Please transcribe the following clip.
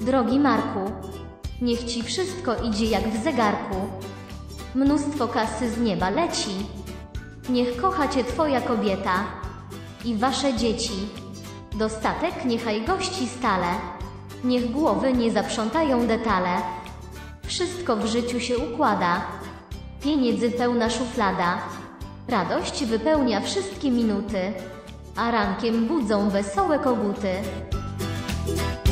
drogi Marku. Niech ci wszystko idzie jak w zegarku. Mnóstwo kasy z nieba leci. Niech kocha cię twoja kobieta i wasze dzieci. Dostatek niechaj gości stale. Niech głowy nie zaprzątają detale. Wszystko w życiu się układa. Pieniędzy pełna szuflada. Radość wypełnia wszystkie minuty, a rankiem budzą wesołe koguty.